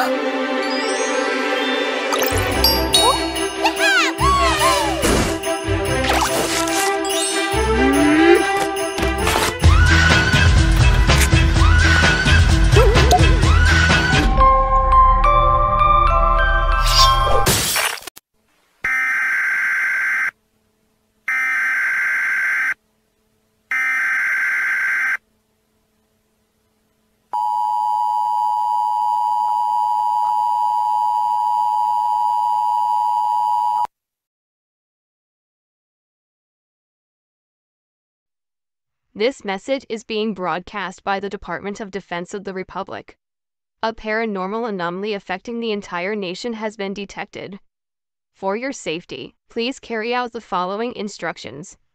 This message is being broadcast by the Department of Defense of the Republic. A paranormal anomaly affecting the entire nation has been detected. For your safety, please carry out the following instructions.